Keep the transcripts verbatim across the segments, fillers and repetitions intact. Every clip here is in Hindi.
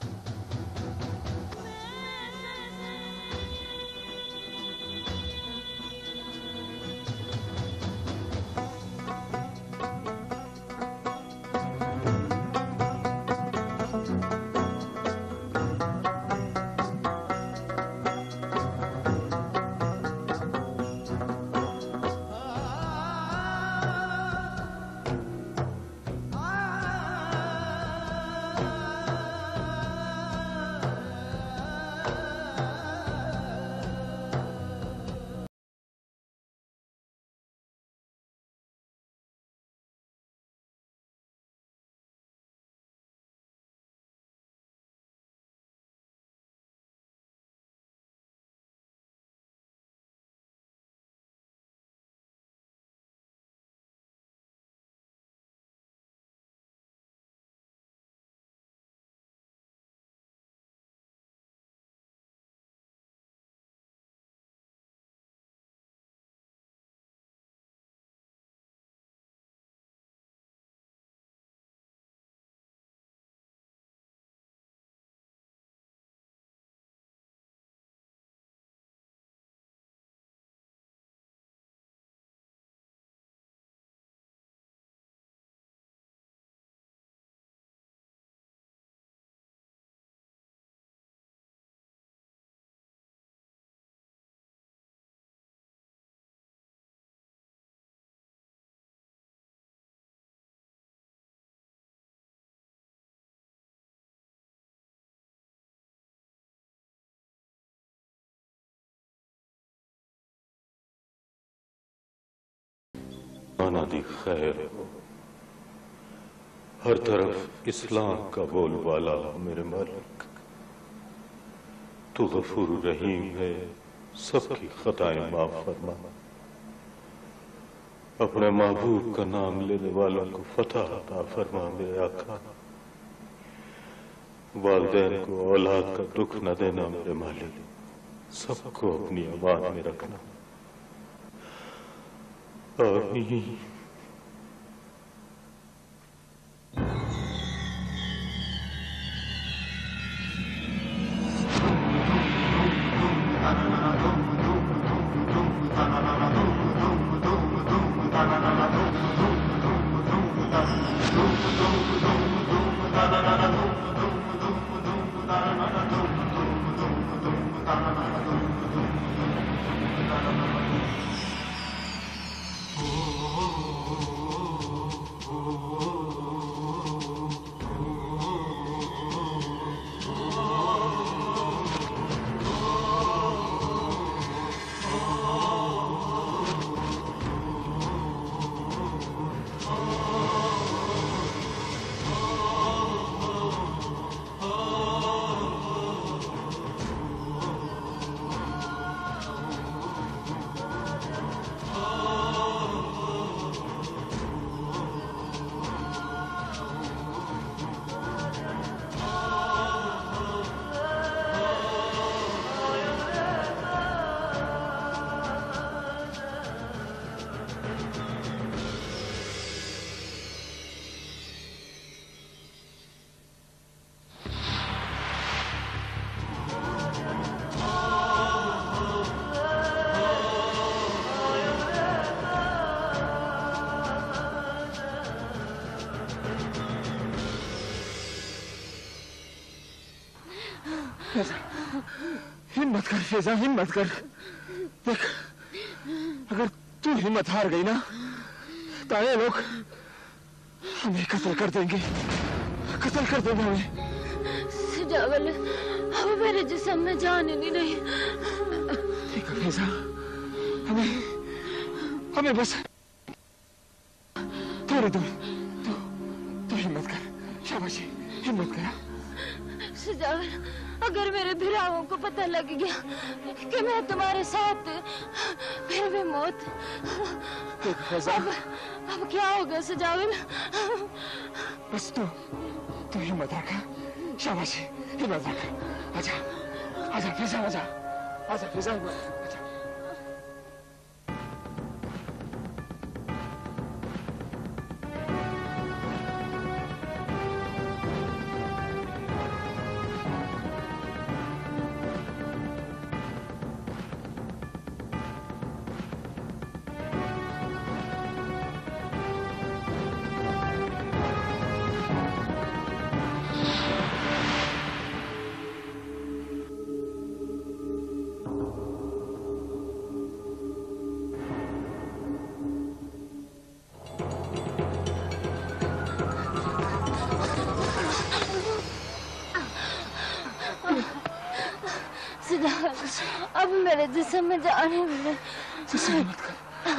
आना दी खैर हो, हर तरफ इस्लाम का बोलबाला हो मेरे मालिक। तू गफूर रहीम है, सबकी खताएं माफ फरमा। अपने महबूब का नाम लेने वालों को फतह अता फरमा मेरे आका। वालिदैन को औलाद का दुख न देना मेरे मालिक, सबको अपनी अमान में रखना। आमीन। हिम्मत कर फेजा, हिम्मत कर। देख, अगर तू हिम्मत हार गई ना तो ये लोग हमें कत्ल कर देंगे, कत्ल कर देंगे हमें। सजावल, अब मेरे जिस्म में जान ही नहीं रही। ठीक है फेजा, हमें हमें बस थोड़ी दूर। तू तू हिम्मत कर, शाबाशी, हिम्मत कर। सजावल, अगर मेरे भिरावों को पता लग गया कि मैं तुम्हारे साथ, फिर भी मौत। अब, अब क्या होगा सजावल? बस तू तू हिम्मत रखा, शाबाशी, हिम्मत रखा। आजा आजा फिजा, आजा आजा फिजा, आजा। सजावल, अब मेरे जिस्म में जान है मिले। मत कर।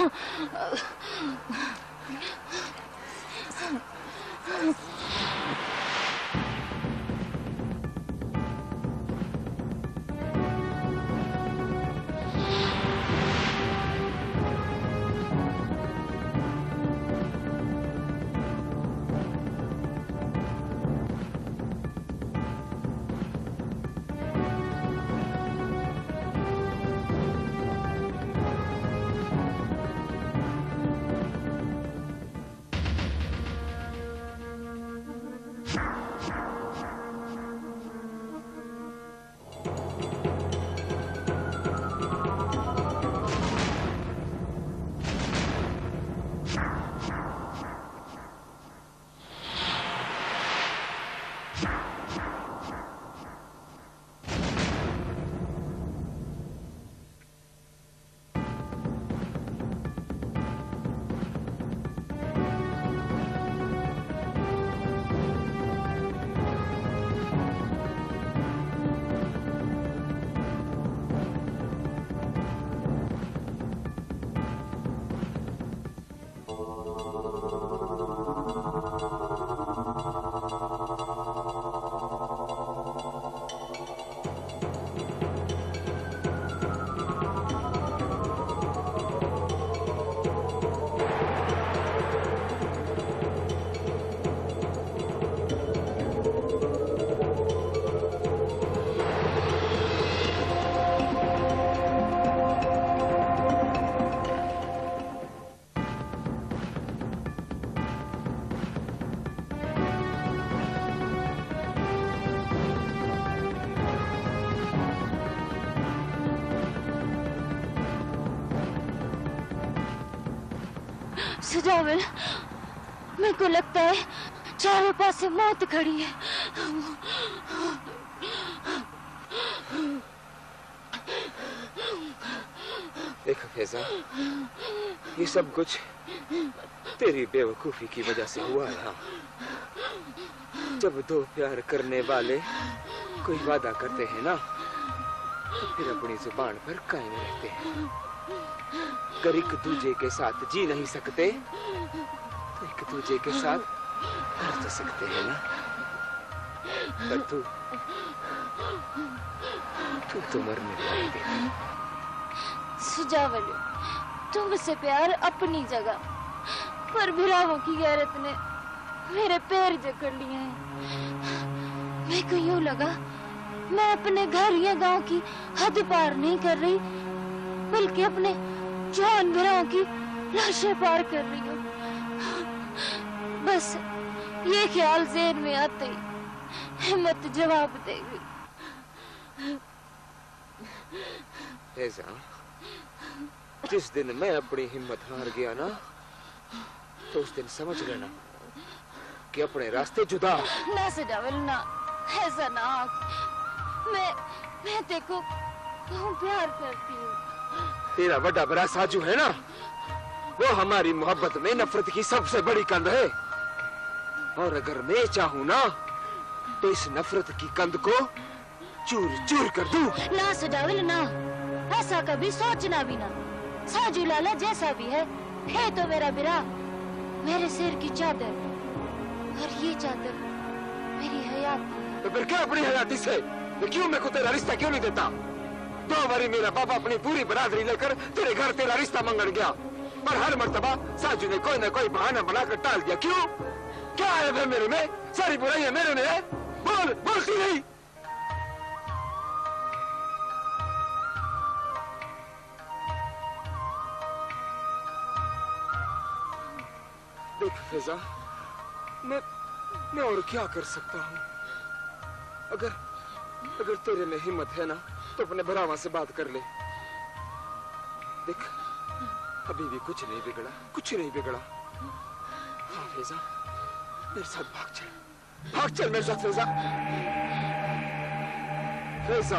सजावल, मेरे को लगता है चारों पास से मौत खड़ी है। देख फैजा, ये सब कुछ तेरी बेवकूफी की वजह से हुआ है। जब दो प्यार करने वाले कोई वादा करते हैं ना, तो फिर अपनी जुबान पर कायम रहते हैं। अगर एक दूजे के साथ जी नहीं सकते तो एक दूजे के साथ कर तो सकते हैं ना। पर तू तू तो मरने वाली थी। सजावल, तुमसे प्यार अपनी जगह, पर भिरावों की गैरत ने मेरे पैर जकड़ लिए हैं। मेरे को यूं लगा मैं अपने घर या गांव की हद पार नहीं कर रही, बल्कि अपने जवान भिरावों की लाशें पार कर रही हूँ। बस ये ख्याल ज़हन में आते ही हिम्मत जवाब दे गई। फैजा, जिस दिन मैं अपनी हिम्मत हार गया ना, तो उस दिन समझ लेना कि अपने रास्ते जुदा। ना सजावल ना, ऐसा ना। मैं मैं देखो बहुत प्यार करती हूँ। तेरा बड़ा बड़ा साजू है ना, वो हमारी मोहब्बत में नफरत की सबसे बड़ी कंध है। और अगर मैं चाहूँ ना, तो इस नफरत की कंध को चूर चूर कर दूं। ना सजावल ना, ऐसा कभी सोचना भी ना। साजू लाला जैसा भी है, है तो मेरा बिरा, मेरे सिर की चादर, और ये चादर मेरी हयाती। तो फिर क्या अपनी हयाती से? तो क्यों मेरे को तेरा रिश्ता क्यों नहीं देता? दो बारी मेरा पापा अपनी पूरी बरादरी लेकर तेरे घर तेरा रिश्ता मांगने गया, पर हर मर्तबा साजू ने कोई ना कोई बहाना बनाकर टाल दिया। क्यों? क्या है वे मेरे में? सारी बुराइयां मेरे में है। बोल, बोलती नहीं। देख फैजा, मैं मैं और क्या कर सकता हूँ? अगर अगर तेरे में हिम्मत है ना, तो अपने भरावा से बात कर ले। देख, अभी भी कुछ नहीं बिगड़ा, कुछ नहीं बिगड़ा। हाँ फैजा, मेरे साथ भाग चल, भाग चल मेरे साथ फैजा। फैजा,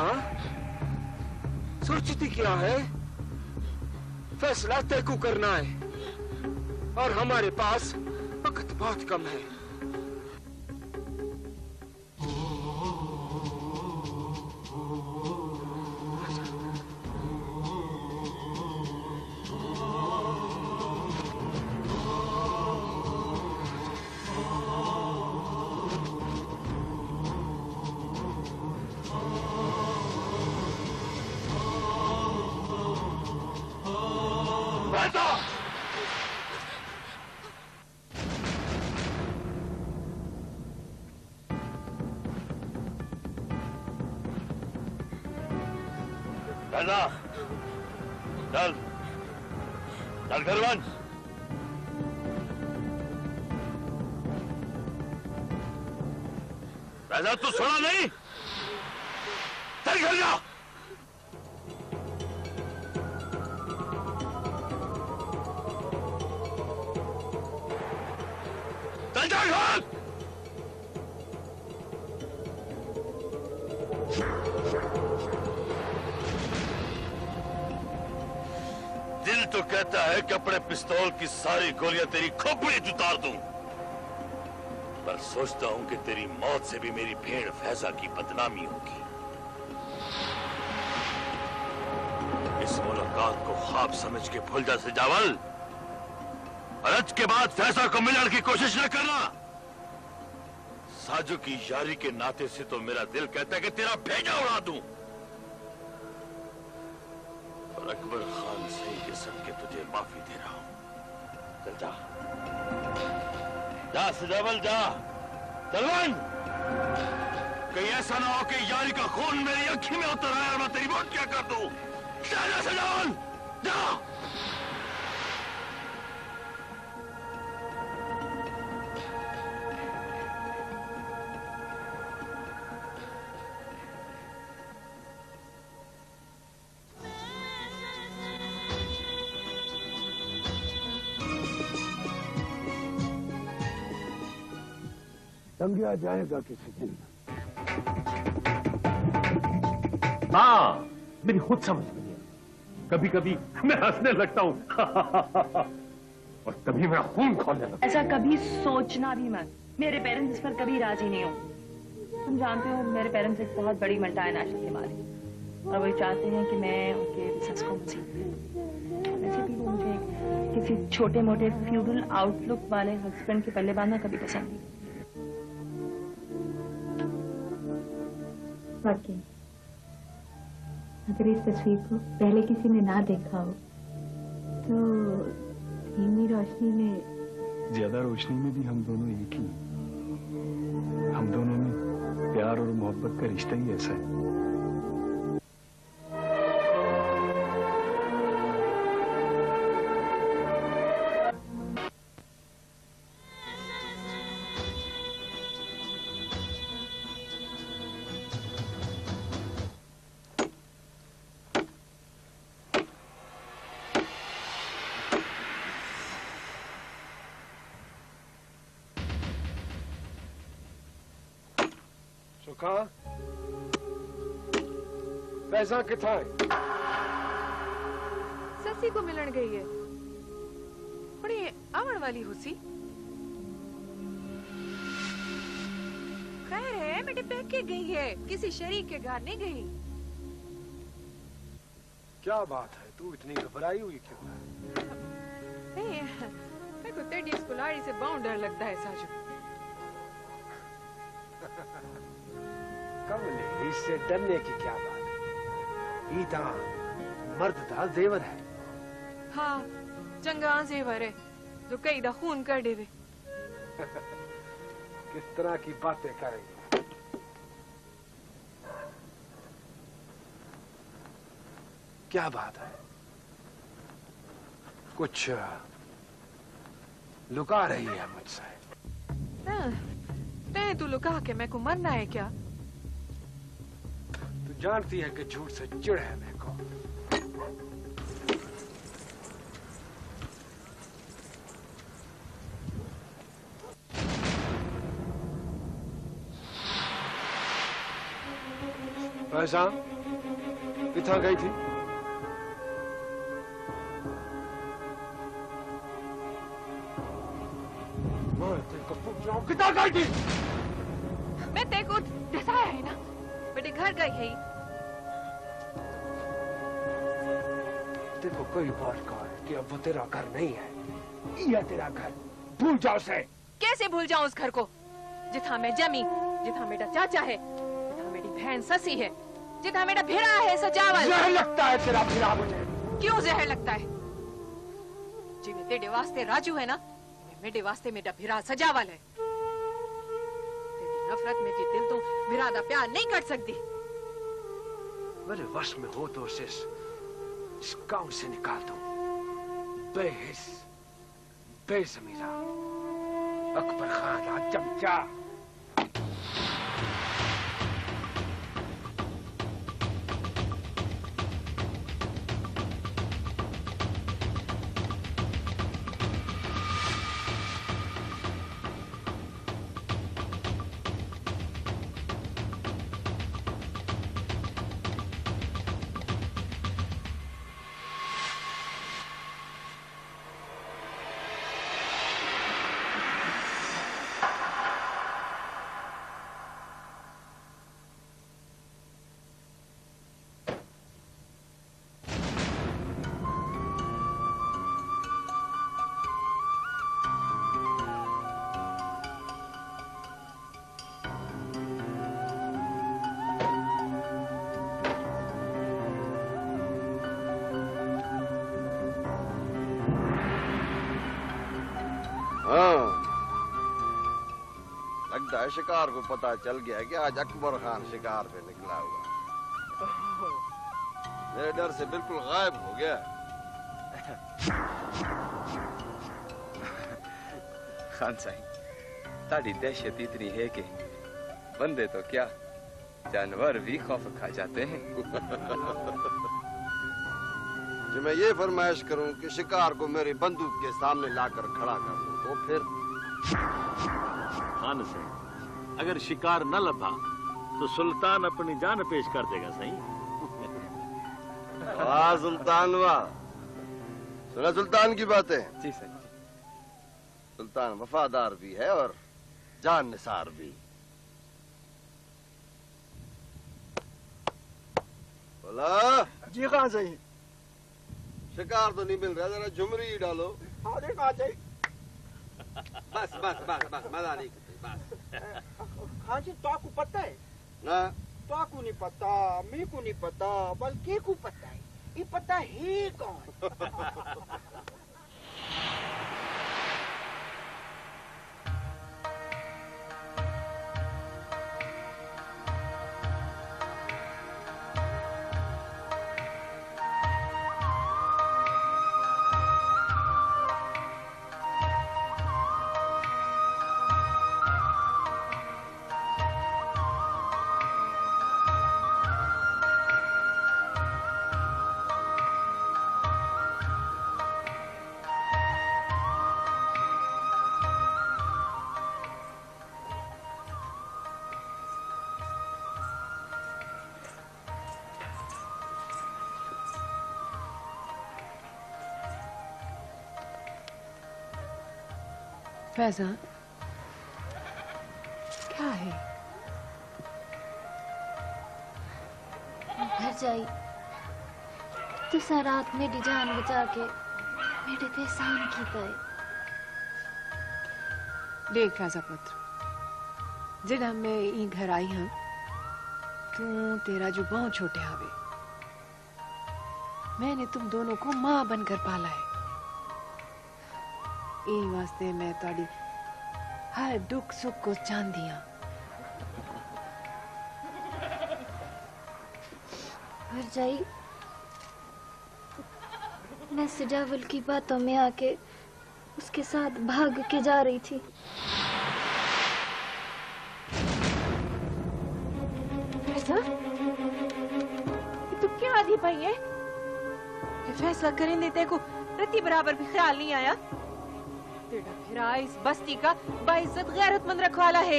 सोचती क्या है? फैसला तय को करना है, और हमारे पास वक्त बहुत कम है। फैजा, चल चल घर वंश। फैजा तू सुना नहीं? चल घर जा। चल जा घर। दिल तो कहता है कि अपने पिस्तौल की सारी गोलियां तेरी खोपड़ी में उतार दूं, पर सोचता हूं कि तेरी मौत से भी मेरी भेड़ फैजा की बदनामी होगी। इस मुलाकात को ख्वाब समझ के भूल जा सजावल, और आज के बाद फैजा को मिलने की कोशिश न करना। साजू की यारी के नाते से तो मेरा दिल कहता है कि तेरा भेजा उड़ा दूं, पर अकबर खान से किस्म के तुझे माफी दे रहा हूं। चल जा जा सजावल जा। तलवान, कहीं ऐसा ना हो कि यारी का खून मेरी अखी में उतर आया और मैं तेरी मौत क्या कर दूं। जा जा सजावल जा। समझा जाएगा किसी दिन। हाँ, मेरी खुद समझ में नहीं। कभी कभी मैं हंसने लगता हूँ और कभी मैं खून खोलने लगता हूँ। ऐसा कभी सोचना भी मत। मेरे पेरेंट्स इस पर कभी राजी नहीं हो। तुम जानते हो मेरे पेरेंट्स एक बहुत बड़ी मल्टीनेशनल के मालिक, और वो चाहते हैं कि मैं उनके बिजनेस को सीखूं। वैसे भी वो मुझे किसी छोटे मोटे फ्यूडल आउटलुक वाले हस्बैंड के पल्ले बांधना कभी पसंद नहीं। वाकई अगर इस तस्वीर को पहले किसी ने ना देखा हो तो धीमी रोशनी में, ज्यादा रोशनी में भी हम दोनों एक ही। हम दोनों में प्यार और मोहब्बत का रिश्ता ही ऐसा है। सुखा, फैजा किथा है? ससी को मिलन गई है। बड़ी आवण वाली हुसी। खैर है, बेटे पैक के गई है, किसी शरीक के घर नहीं गई। क्या बात है, तू इतनी घबराई हुई क्यों है? नहीं, मेरे को तेरी इस कुल्हाड़ी से बहुत डर लगता है साजू। कमले, इससे डरने की क्या बात है? ईदा मर्द दा जेवर है। हाँ, चंगा जेवर है जो कई दा खून कर देवे। किस तरह की बातें करेंगे? क्या बात है? कुछ लुका रही है मुझसे। नहीं, तू लुका के मैं को मरना है क्या? तू जानती है कि झूठ से चिढ़ है मेरे को। फैजा किथा गई थी? मैं तेरे को पूछ रहा हूँ, किथा गई थी? मैं तेरे को दसाया है ना, बेटे घर गई है। तेरे को कोई बात कहा है कि अब वो तेरा घर नहीं है। यह तेरा घर, भूल जाओ उसे। कैसे भूल जाऊं उस घर को जिथा मैं जमी, जिथा मेरा चाचा है, जिथा मेरी बहन ससी है, जिथा मेरा भिरा है सजावल। जहर लगता है तेरा भिरा मुझे। क्यों जहर लगता है? जी में तेरे वास्ते राजू है ना, मेरे वास्ते मेरा भिरा सजावल है। तेरी नफरत में जी दिल तो भिरा दा प्यार नहीं कर सकती। मेरे वश में हो तो उसे इस गांव से निकाल दो। बेहिस बेजमीरा अकबर खान का चमचा। शिकार को पता चल गया कि आज अकबर खान शिकार पे निकला हुआ। मेरे डर से बिल्कुल गायब हो गया। खान साहब, ताड़ी दहशत इतनी है कि बंदे तो क्या जानवर भी खौफ खा जाते हैं। जो मैं ये फरमाइश करूं कि शिकार को मेरी बंदूक के सामने लाकर खड़ा कर दूं, तो फिर खान साहब, अगर शिकार न लभा तो सुल्तान अपनी जान पेश कर देगा। सही? वाह सुल्तान वाह। सुना सुल्तान की बातें? जी सर। सुल्तान वफादार भी है और जान निसार भी। बोला जी कहाँ सही? शिकार तो नहीं मिल रहा, जरा झुमरी ही डालो। हाँ जी कहाँ सही? बस बस बस बस मजा नहीं करती बस। हाँ जी, तो आपको पता है ना? तो आपको नहीं पता, मेरे को नहीं पता, बल्कि को पता है। ये पता है कौन? फैजा, क्या है? घर जाई तुसा रात मेरी जान बचा के मेरे पे एहसान कीता है। देख फैजा पुत्र, जिड़ा मैं ई घर आई हाँ, तू तेरा जो बहुत छोटे हावे, मैंने तुम दोनों को माँ बनकर पाला है। ई वास्ते मैं ताड़ी हर दुख सुख को जान दिया। घर जाई मैं सजावल की बातों में आके उसके साथ भाग के जा रही थी। फैसला, तू क्या आधी पाई है? ये फैसला करें देते को रत्ती बराबर भी ख्याल नहीं आया। तेरा फिरा इस बस्ती का बाइज्जत गैरतमंद रखवाला है,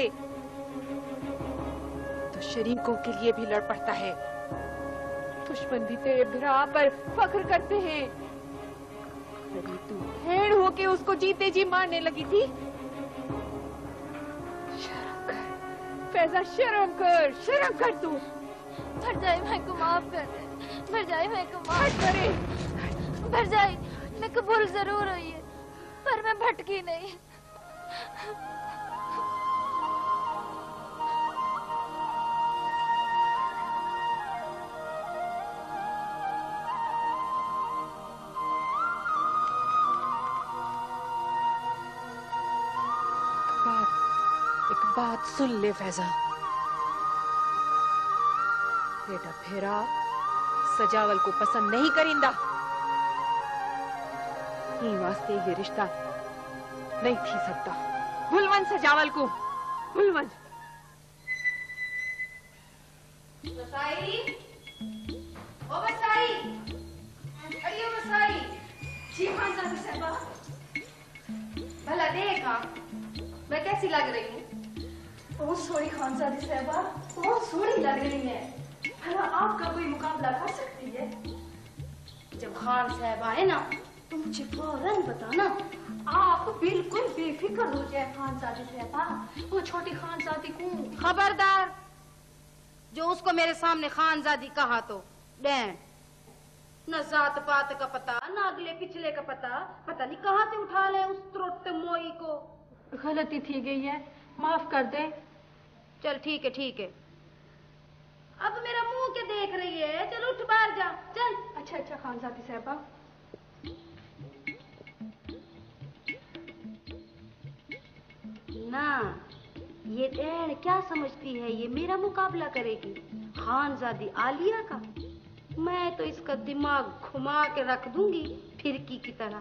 तो शरीकों के लिए भी लड़ पड़ता है। दुश्मन भी तेरे भिरा पर फख्र करते हैं। कभी तू भेड़ होके उसको जीते जी मारने लगी थी। शर्म कर फैजा, शर्म कर, शर्म कर तू। भरजाई मैं को माफ कर दे, भरजाई मैं को माफ करे। भरजाई मैं को भूल जरूर हुई है, पर मैं भटकी नहीं। बात एक बात सुन ले फैजा, बेटा फेरा सजावल को पसंद नहीं करिंदा। ये वास्ते ये रिश्ता नहीं थी सकता। भुलवन सजावल को, भुलवन। बसाई, ओ बसाई, अरे बसाई। जी खानसादी साहबा। भला देखा, मैं कैसी लग रही हूँ? बहुत सोहनी खानसादी साहबा, बहुत सोहनी लग रही है। भला आपका कोई मुकाबला कर सकती है? जब खान साहब आए ना, तो मुझे फौरन बताना। आप बिल्कुल बेफिक्र हो जाए खानसादी साहबा। वो छोटी खानसादी को खबरदार, जो उसको मेरे सामने खानजादी कहा तो डैन। न जात पात का पता, न अगले पिछले का पता, पता नहीं कहाँ से उठा ले उस त्रोट मोई को। गलती थी गई है, माफ कर दे। चल ठीक है ठीक है, अब मेरा मुंह के देख रही है? चल उठ बाहर जा, चल। अच्छा अच्छा खानसादी साहबा। ना, ये डैन क्या समझती है ये मेरा मुकाबला करेगी खानजादी आलिया का? मैं तो इसका दिमाग घुमा के रख दूंगी फिरकी की तरह।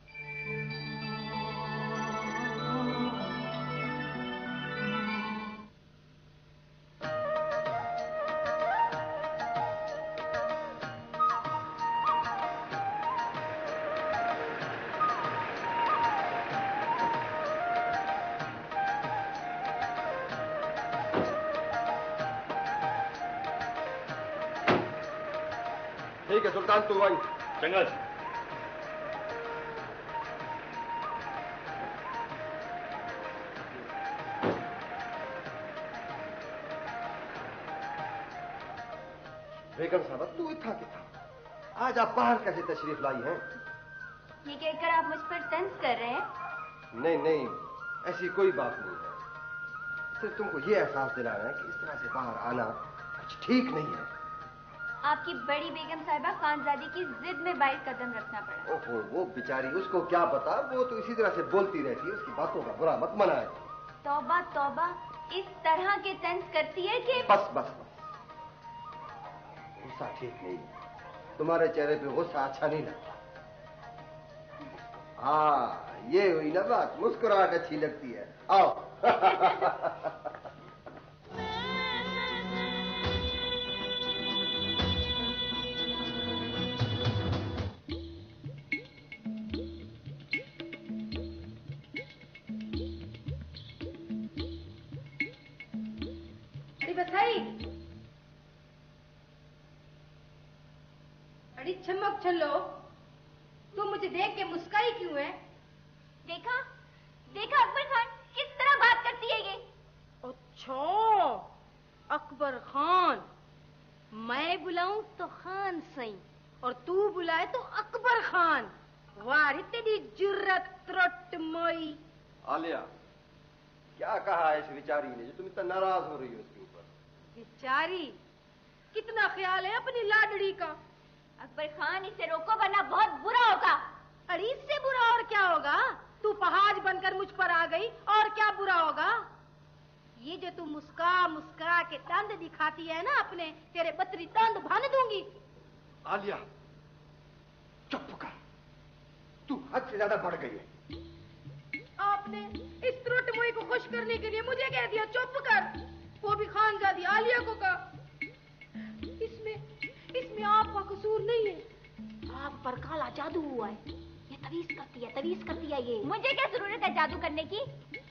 ठीक है सुल्तान, तू वही। चंगा जी। बेगम साहब, तू इतना कितना? आज आप बाहर कैसे तशरीफ लाई हैं? ये कहकर आप मुझ पर तंज कर रहे हैं? नहीं नहीं, ऐसी कोई बात नहीं है। सिर्फ तुमको ये एहसास दिलाना है कि इस तरह से बाहर आना कुछ ठीक नहीं है। आपकी बड़ी बेगम साहिबा खानजादी की जिद में बाइट कदम रखना पड़ा। ओहो, वो बेचारी, उसको क्या पता, वो तो इसी तरह से बोलती रहती है। उसकी बातों का बुरा मत मनाए। तौबा तौबा, इस तरह के तंज करती है कि बस बस बस, गुस्सा ठीक नहीं है। तुम्हारे चेहरे पे गुस्सा अच्छा नहीं लगता। हाँ, ये हुई ना बात, मुस्कुराहट अच्छी लगती है। आओ। बसाई, अरे चमक चलो, तुम मुझे देख के मुस्काई क्यों है? देखा देखा अकबर खान किस तरह बात करती है ये। अच्छा, अकबर खान। मैं बुलाऊं तो खान सही, और तू बुलाए तो अकबर खान। वाह तेरी जुर्रत त्रोट मोई। आलिया, क्या कहा है इस बेचारी ने जो तुम इतना नाराज हो रही हो उसके ऊपर? बेचारी, कितना ख्याल है अपनी लाडड़ी का। अकबर खान, इसे रोको वरना बहुत बुरा होगा। अरे इससे बुरा और क्या होगा? तू पहाड़ बनकर मुझ पर आ गई, और क्या बुरा होगा? ये जो तू मुस्का मुस्का के दंद दिखाती है ना अपने, तेरे बतरी दंद भन दूंगी। आलिया, चुप कर, तू हद से ज्यादा बढ़ गई है। आपने इस त्रुट मुई को खुश करने के लिए मुझे कह दिया चुप कर, वो भी खानजादी आलिया को कहा। इसमें इसमें आपका कसूर नहीं है। आप पर काला जादू हुआ है। ये तवीज करती है, तवीज करती है ये। मुझे क्या जरूरत है जादू करने की?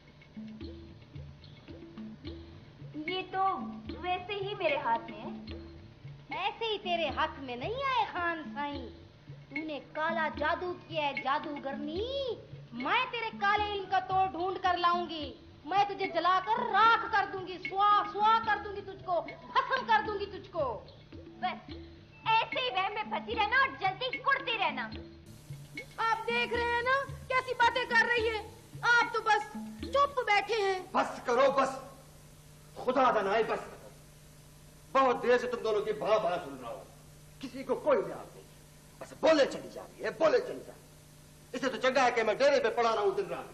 ये तो वैसे ही मेरे हाथ में है। ऐसे ही तेरे हाथ में नहीं आए खान साईं। तूने काला जादू किया है, जादूगरनी। मैं तेरे काले इल्म का तोड़ ढूंढ कर लाऊंगी। मैं तुझे जलाकर राख कर दूंगी, स्वा स्वा कर दूंगी तुझको, भस्म कर दूंगी तुझको। बस ऐसे ही वहम में फंसी रहना और जल्दी कुड़ती रहना। आप देख रहे हैं ना कैसी बातें कर रही है। आप तो बस चुप बैठे हैं। बस करो बस, खुदा दनाए बस करो। बहुत देर से तुम दोनों की भा भा सुन रहा हूं, किसी को कोई ध्यान नहीं। बस बोले चली जा रही है, बोले चली जा रही है। इसे तो चंगा है कि मैं डेरे पे पड़ा रहा हूं दिन रात।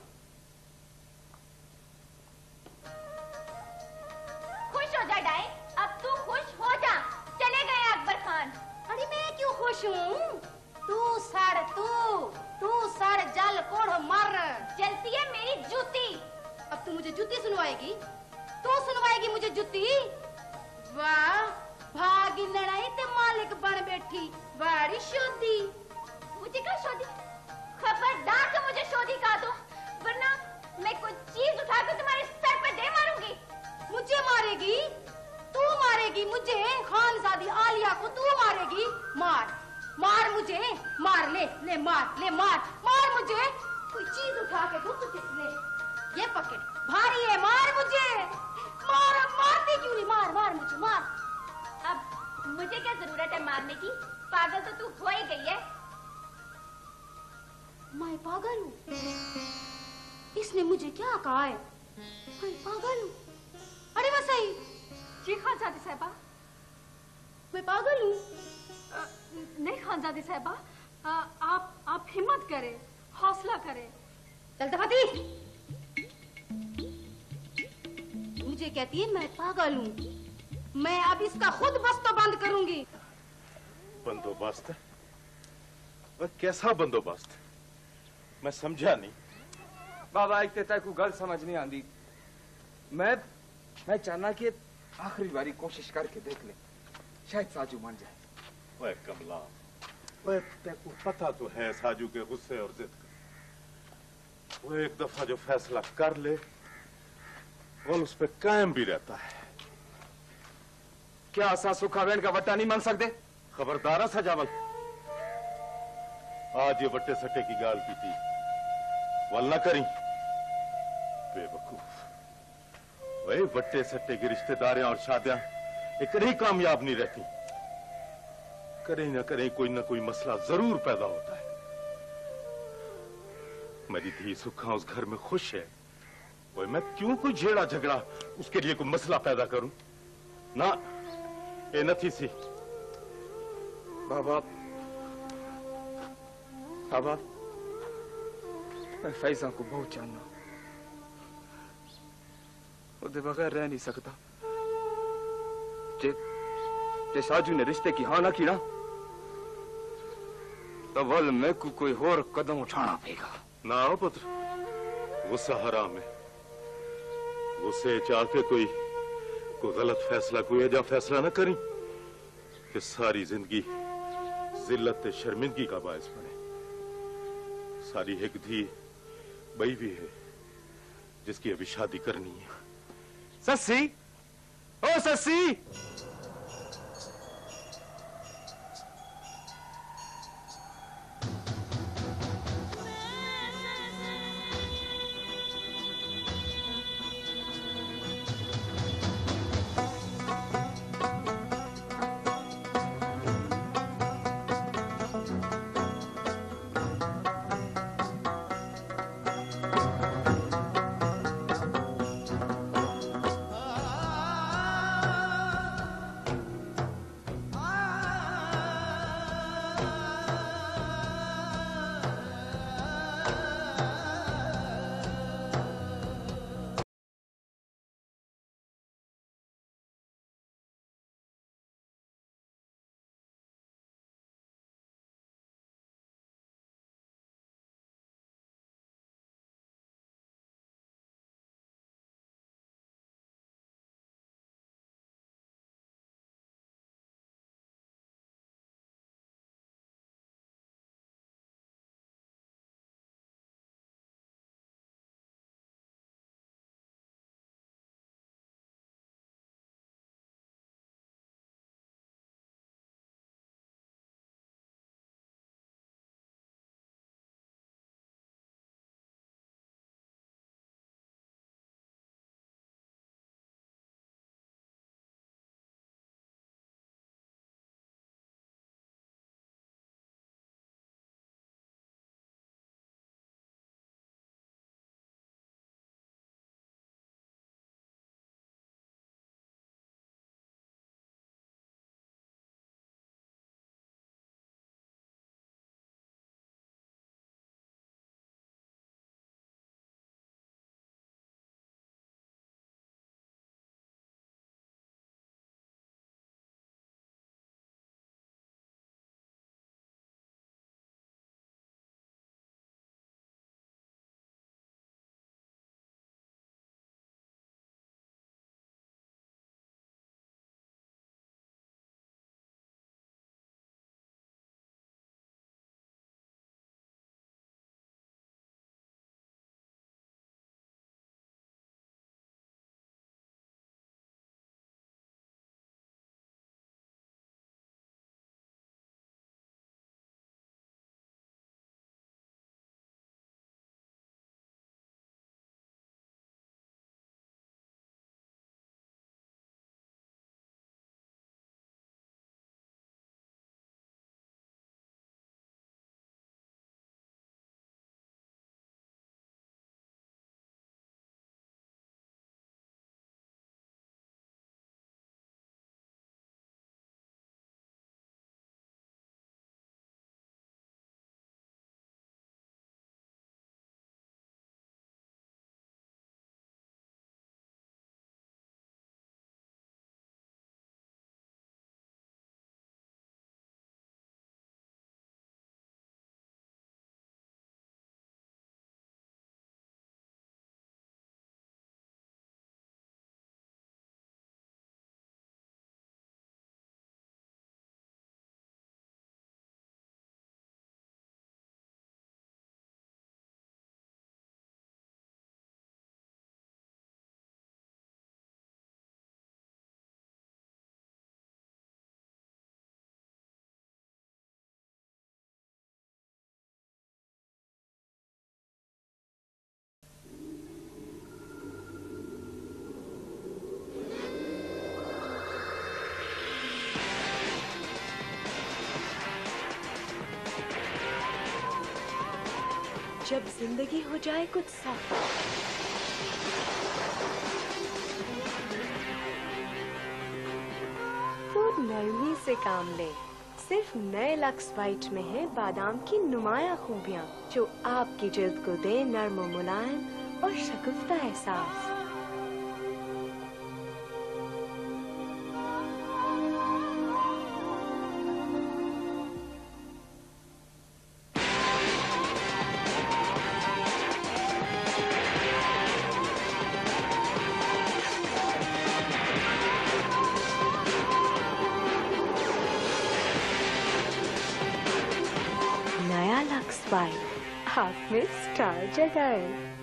खुश हो जा डाई, अब तू खुश हो जा। चले गए अकबर खान। अरे मैं खुश हूँ। तू सड़ तू तू सड़ जल कोढ़ मर। जलती है मेरी जूती। अब तू मुझे जूती सुनवाएगी? तू सुनवाएगी मुझे जूती? वाह भागी लड़ाई ते मालिक बन बैठी। बड़ी शोधी। मुझे क्या शोधी? खबरदार तो मुझे शोधी कहा दो, वरना मैं कोई चीज उठाकर तुम्हारे सर पे दे मारूंगी। मुझे मारेगी? तू मारेगी मुझे? खानजादी आलिया को तू मारेगी? मार मार मुझे, मार ले ले मार ले मार मार मुझे। कोई चीज उठा के दो तुझे। ले ये पकड़, भारी है, मार मुझे। मार, अब मारती क्यों नहीं? मार मार मुझे मार। अब मुझे क्या जरूरत है मारने की? पागल तो तू हो ही गई है। मैं पागल हूँ? इसने मुझे क्या कहा है? मैं पागल हूँ? अरे वो सही। जी खानजादी साहिबा, मैं पागल हूँ? नहीं खानजादी साहिबा, आप आप हिम्मत करें, हौसला करें। तलतफाती मुझे कहती है मैं पागल हूँ। मैं अब इसका खुद बस्तो बंद करूंगी। बंदोबस्त? वह कैसा बंदोबस्त? मैं समझा नहीं। बाबा एक तेता को गल समझ नहीं आती। मैं मैं चाहना कि आखिरी बारी कोशिश करके देख ले, शायद साजू मान जाए। वह कमला, वह तेको पता तो है साजू के गुस्से और जिद का। वो एक दफा जो फैसला कर ले वो उस पर कायम भी रहता है। क्या असा सुखावेन का वट्टा नहीं मान सकते? खबरदार सजावल, आज ये वट्टे सट्टे की गाल की थी, वल न करी बेवकूफ। वही वट्टे सट्टे की रिश्तेदारें और शादियां एक नहीं कामयाब नहीं रहती। करें ना करें कोई ना कोई मसला जरूर पैदा होता है। मेरी धी सुखा उस घर में खुश है, वो मैं क्यों कोई झेड़ा झगड़ा उसके लिए कोई मसला पैदा करूं? ना ये नथी सी। बाबा बाबा मैं फैजा को बहुत जानना, उसके बगैर रह नहीं सकता। जे, जे साजू ने रिश्ते की हाँ ना की ना, तो वल मैं को कोई और कदम उठाना पड़ेगा। ना हो पुत्र, गुस्सा हराम है। गुस्से चाहते कोई कोई गलत फैसला कोई ऐसा फैसला ना करी कि सारी जिंदगी जिल्लत शर्मिंदगी का बायस बने। सारी एक धी बई भी है जिसकी अभी शादी करनी है। सस्सी, ओ सस्सी, जब जिंदगी हो जाए कुछ साफ। तो नरमी से काम ले। सिर्फ नए लक्स वाइट में है बादाम की नुमाया खूबियाँ, जो आपकी जिल्द को दे नर्म और मुलायम और शगुफ्ता एहसास। हाथ में स्टार जगाए।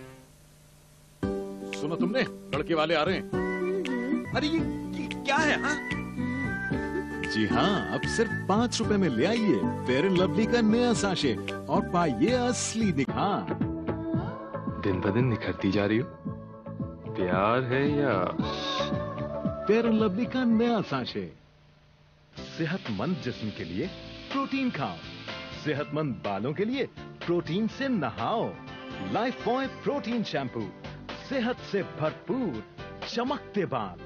सुनो तुमने, लड़के वाले आ रहे हैं। अरे ये, ये क्या है? हाँ? जी हाँ, अब सिर्फ पाँच रुपए में ले आइए फेयर एंड लवली का नया साशे और पाइए असली निखार। दिन ब दिन निखरती जा रही हो, प्यार है या? फेयर एंड लवली का नया साशे। सेहतमंद जिस्म के लिए प्रोटीन खाओ, सेहतमंद बालों के लिए प्रोटीन से नहाओ। लाइफ बॉय प्रोटीन शैम्पू, सेहत से भरपूर चमकते बाल।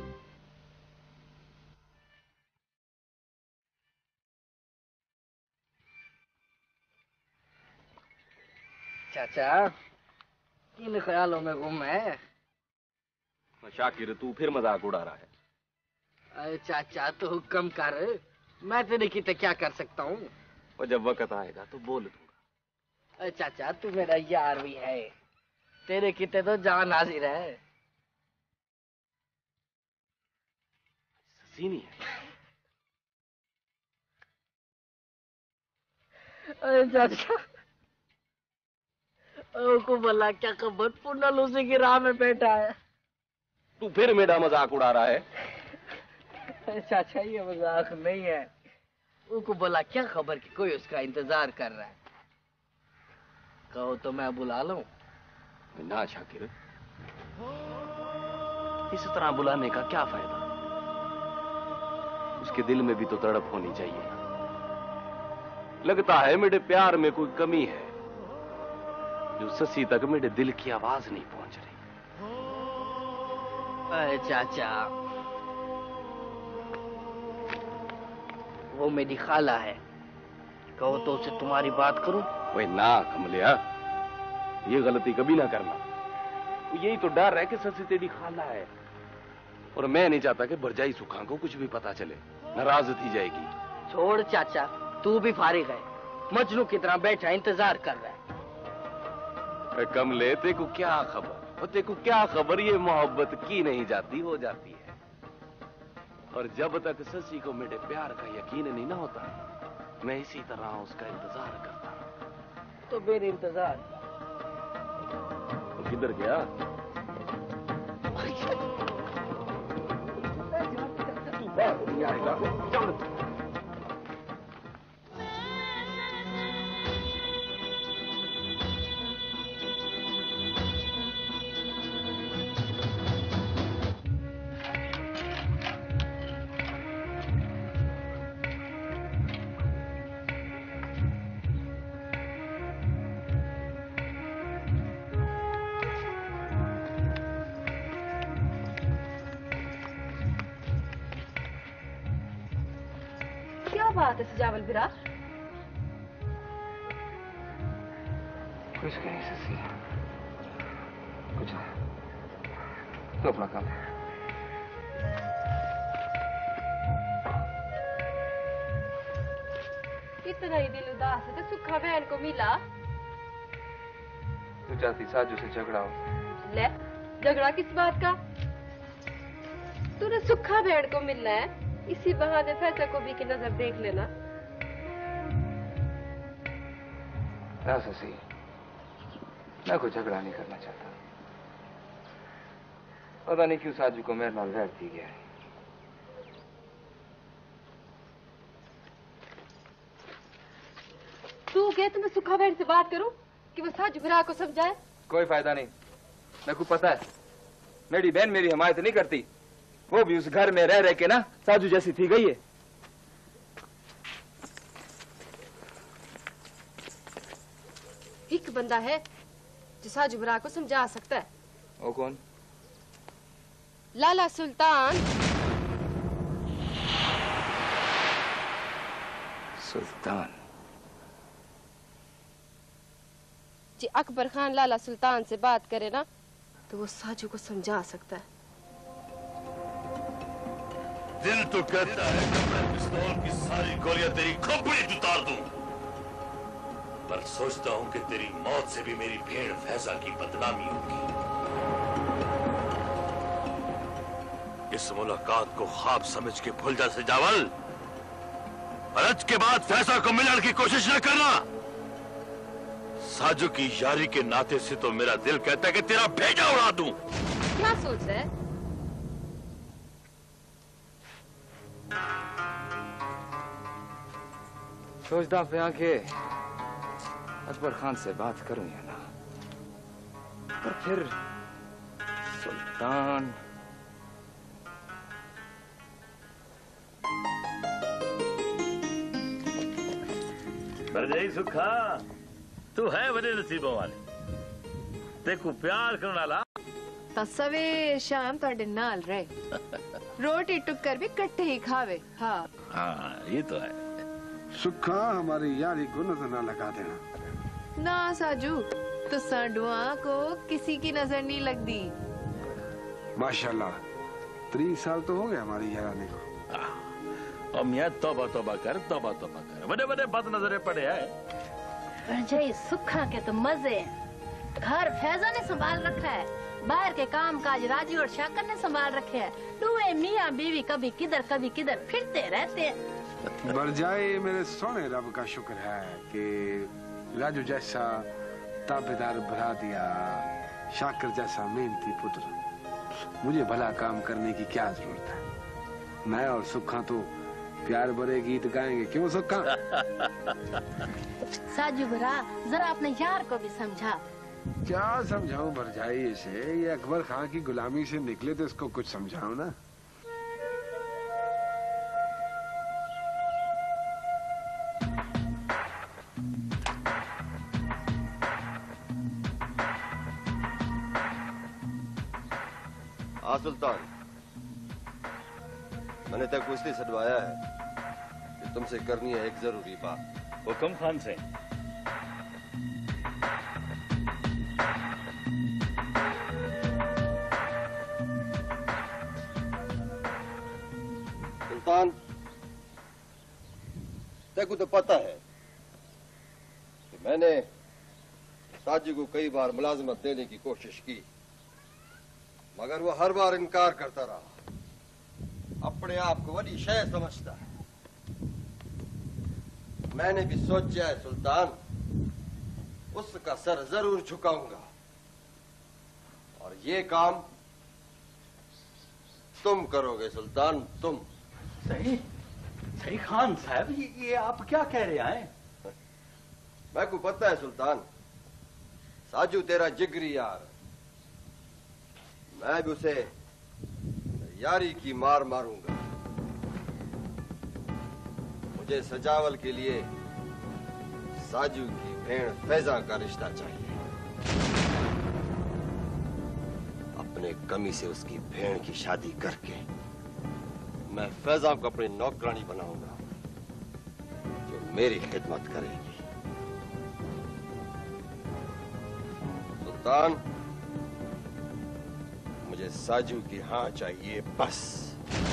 चाचा, किन ख्यालों में गुम है? शाकिर, तू फिर मजाक उड़ा रहा है। अरे चाचा, तो हुक्म कर, मैं तेरे की तो क्या कर सकता हूँ। और जब वक्त आएगा तो बोल दूंगा। अरे चाचा, तू मेरा यार भी है, तेरे किते तो जान हाजिर है। सीनी है। अरे चाचा, को बोला क्या खबर, पुनल उसी की राह में बैठा है। तू फिर मेरा मजाक उड़ा रहा है। अरे चाचा, ये मजाक नहीं है। उनको बोला क्या खबर कि कोई उसका इंतजार कर रहा है। कहो तो मैं बुला लूं। ना शाकिर, इस तरह बुलाने का क्या फायदा? उसके दिल में भी तो तड़प होनी चाहिए। लगता है मेरे प्यार में कोई कमी है, जो ससी तक मेरे दिल की आवाज नहीं पहुंच रही। अरे चाचा, वो मेरी खाला है, कहो तो उसे तुम्हारी बात करूं। वही ना कमलिया, ये गलती कभी ना करना। यही तो डर है कि ससी तेरी खाला है, और मैं नहीं चाहता कि भरजाई सुखा को कुछ भी पता चले, नाराज थी जाएगी। छोड़ चाचा, तू भी फारिग है, मजनू की तरह बैठा इंतजार कर रहा है। कमले, तेरे को क्या खबर, और तेरे को क्या खबर, ये मोहब्बत की नहीं जाती हो जाती है। और जब तक ससी को मेरे प्यार का यकीन नहीं ना होता, मैं इसी तरह उसका इंतजार करता हूं। तो मेरे इंतजार तो किधर गया? तू बात नहीं आएगा। बात है सजावल बिरा? कुछ नहीं ससी, कुछ नहीं, तो अपना काम। इतना ही दिल उदास है तो सुखा बहन को मिला। तू चाहती साजू से झगड़ा हो? ले, झगड़ा किस बात का? तूने सुखा बहन को मिलना है, इसी बहाने फैसला को भी की नजर देख लेना। ना ससी, मैं कोई झगड़ा नहीं करना चाहता। पता नहीं क्यों साजू को मेरे नाल बैठ दी गया है। तू कहे तो मैं सुखा बहन से बात करूं कि वो साजू बिरा को समझाए? कोई फायदा नहीं, मेरे को पता है मेरी बहन मेरी हिमायत नहीं करती। वो भी उस घर में रह रह के ना साजू जैसी थी गई है। एक बंदा है जो साजुबरा को समझा सकता है। वो कौन? लाला सुल्तान। सुल्तान? जी अकबर खान लाला सुल्तान से बात करे ना तो वो साजू को समझा सकता है। दिल तो कहता है कि मैं पिस्तौल की सारी गोलियां तेरी खोपड़ी में उतार दूं, पर सोचता हूं कि तेरी मौत से भी मेरी भेड़ फैजा की बदनामी होगी। इस मुलाकात को ख्वाब समझ के भूल जा सजावल, और आज के बाद फैजा को मिलने की कोशिश न करना। साजू की यारी के नाते से तो मेरा दिल कहता है कि तेरा भेजा उड़ा दूं। क्या सोच रहा है? सोचता पिया के अकबर खान से बात करूं या ना, पर फिर सुल्तान। बरजाई सुखा, तू है बड़े नसीबों वाले। देखो प्यार करने वाला तो सवेर शाम ਤੁਹਾਡੇ ਨਾਲ रहे, रोटी टुक्कर भी कट्ठे ही खावे। हाँ हाँ ये तो है। सुखा हमारी यारी को नजर ना लगा देना। ना साजू, तो सांडुआ को किसी की नजर नहीं लगती। माशाल्लाह, तीस साल तो हो गए हमारी यारानी को। और मियाँ तौबा तौबा कर, तौबा तौबा कर, बड़े बड़े बद नजरे पड़े हैं। भरजाई सुखा के तो मजे हैं। घर फैजा ने संभाल रखा है, बाहर के काम काज राजी और शाकर ने संभाल रखे हैं। दुए मियाँ बीवी कभी किधर कभी किधर फिरते रहते हैं। बरजाई मेरे सोने रब का शुक्र है कि राजू जैसा ताबेदार भरा दिया, शाकर जैसा मेहनती पुत्र। मुझे भला काम करने की क्या जरूरत है? मैं और सुखा तो प्यार भरे गीत गाएंगे, क्यों सुखा? साजू भरा, जरा अपने यार को भी समझा। क्या समझाऊं बरजाई इसे? ये अकबर खान की गुलामी से निकले तो इसको कुछ समझाओ ना। हाँ सुल्तान, मैंने तक को इसलिए सदवाया है कि तुमसे करनी है एक जरूरी बात। हुक्म खान से। सुल्तान, तेको तो पता है कि मैंने साजी को कई बार मुलाजमत देने की कोशिश की, मगर वो हर बार इनकार करता रहा। अपने आप को बड़ी शय समझता है। मैंने भी सोचा है सुल्तान, उसका सर जरूर झुकाऊंगा, और ये काम तुम करोगे सुल्तान, तुम। सही सही खान साहब, ये, ये आप क्या कह रहे हैं? मैं को पता है सुल्तान, साजू तेरा जिगरी यार। मैं भी उसे यारी की मार मारूंगा। मुझे सजावल के लिए साजू की भेड़ फैजा का रिश्ता चाहिए। अपने कमी से उसकी भेड़ की शादी करके मैं फैजा को अपनी नौकरानी बनाऊंगा, जो मेरी खिदमत करेगी। सुल्तान, मुझे साजू की हाँ चाहिए, बस।